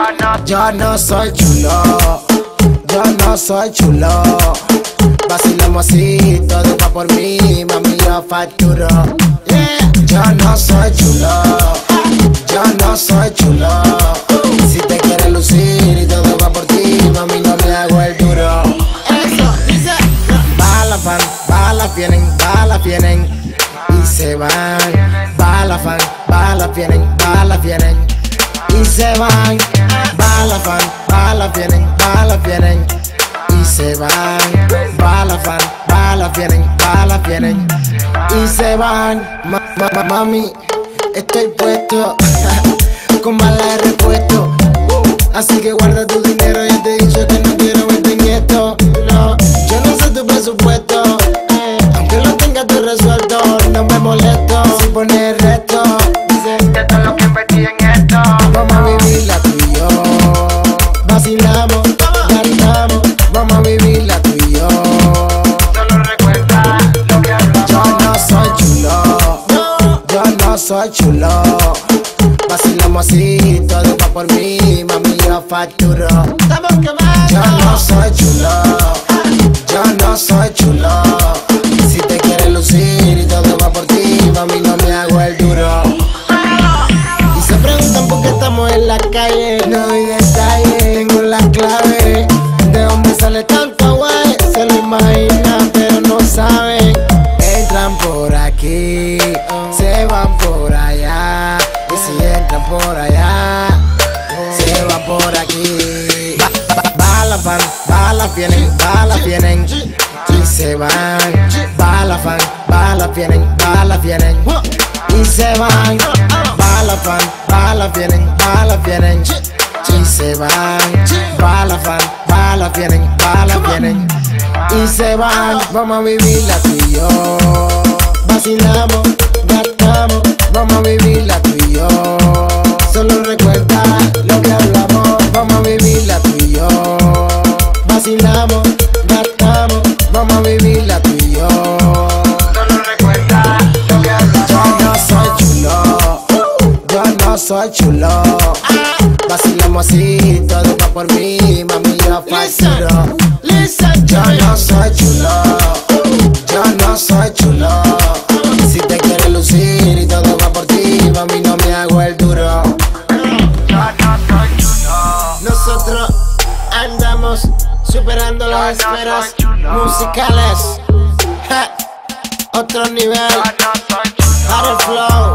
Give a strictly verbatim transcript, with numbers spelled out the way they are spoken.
Yo no soy chulo, yo no soy chulo. Vacilamos así, todo va por mí, mami, yo facturo. Yeah. Yo no soy chulo, yo no soy chulo. Si te quieres lucir y todo va por ti, mami, no me hago el duro. Eso, dice. Balas van, balas vienen, balas vienen y se van. Balas van, balas vienen, balas vienen y se van. Balas van, balas vienen, balas vienen y se van. Balas van, balas vienen, balas vienen y se van. Ma, ma, ma, mami, estoy puesto con balas de repuesto, así que guarda tu dinero. Ya te he dicho que no quiero verte en esto. No, yo no sé tu presupuesto, aunque lo tengas tú resuelto. No me molesto si pones el resto. Dice, esto es lo que invertí en esto. Vamos a vivirla tú y yo. Vacilamos, gastamos, vamos a vivirla tú y yo. Solo recuerda lo que hablamos. Yo no soy chulo, no, yo no soy chulo. Vacilamos así, todo va por mí, mami, yo facturo. Yo no soy chulo, yo no soy chulo. Si te quieres lucir y todo va por ti, mami, no me hago el duro. Y se preguntan por qué estamos en la calle, no doy detalles, tengo la clave. De dónde sale tanto guay, se lo imaginan pero no saben. Entran por aquí, se van por allá. Y si entran por allá, se van por aquí. Ba ba balas van, balas vienen, balas vienen y se van. Balas van, balas vienen, balas vienen y se van. Balas van, balas vienen, balas vienen y se van. Balas van, balas vienen, balas vienen y se van. Vamos a vivirla tú y yo. Vacilamos, gastamos, vamos a vivirla tú y yo. Solo recuerda lo que hablamos. Vamos a vivirla tú y yo. Vacilamos, gastamos, vamos a vivirla tú y yo. Solo recuerda lo que hablamos. Yo no soy chulo, yo no soy chulo. Vacilamos así, todo va por mí, mami, yo facturo. Yo no soy chulo, yo no soy chulo. Si te quieres lucir y todo va por ti, mami, no me hago el duro. Yo no soy chulo. Nosotros andamos superando las esferas musicales. Ja, otro nivel para el flow.